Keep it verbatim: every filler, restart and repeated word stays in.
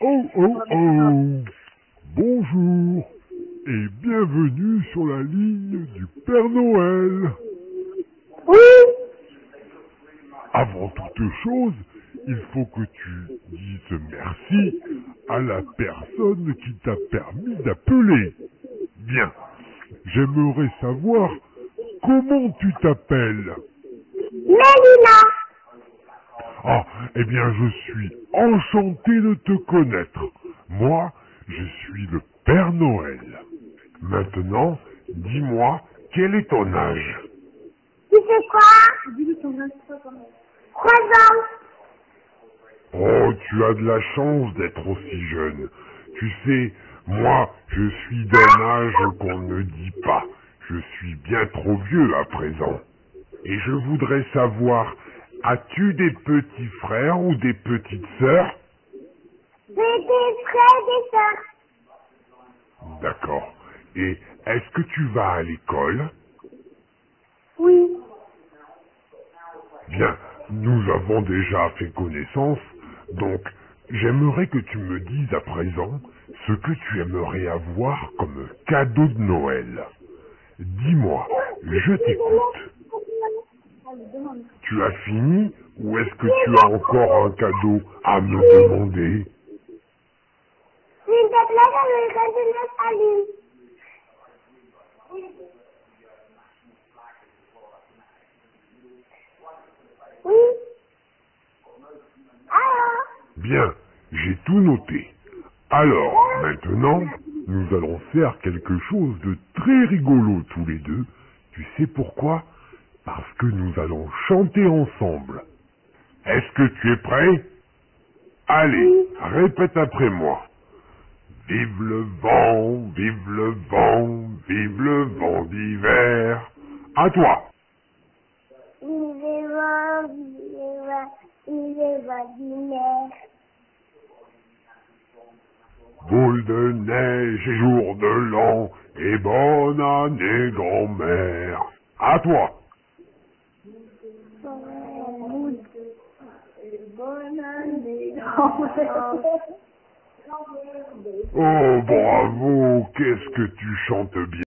Oh oh oh. Bonjour et bienvenue sur la ligne du Père Noël. Oui. Avant toute chose, il faut que tu dises merci à la personne qui t'a permis d'appeler. Bien, j'aimerais savoir comment tu t'appelles. Mélina. Ah, eh bien je suis enchanté de te connaître. Moi, je suis le Père Noël. Maintenant, dis-moi, quel est ton âge? Tu sais quoi? Trois ans. Oh, tu as de la chance d'être aussi jeune. Tu sais, moi, je suis d'un âge qu'on ne dit pas. Je suis bien trop vieux à présent. Et je voudrais savoir, as-tu des petits frères ou des petites sœurs? J'ai des frères et des sœurs. D'accord. Et est-ce que tu vas à l'école? Oui. Bien, nous avons déjà fait connaissance, donc j'aimerais que tu me dises à présent ce que tu aimerais avoir comme cadeau de Noël. Dis-moi, je t'écoute. Tu as fini ou est-ce que tu as encore un cadeau à me demander? S'il te plaît, j'aimerais que je me salue. Oui. Alors. Bien, j'ai tout noté. Alors, maintenant, nous allons faire quelque chose de très rigolo tous les deux. Tu sais pourquoi? Parce que nous allons chanter ensemble. Est-ce que tu es prêt? Allez, Oui. répète après moi. Vive le vent, vive le vent, vive le vent d'hiver. À toi. Il est vent, il est vent, il est vent d'hiver. Boule de neige et jour de l'an, et bonne année grand-mère. À toi. Bonne année. Oh bravo, qu'est-ce que tu chantes bien.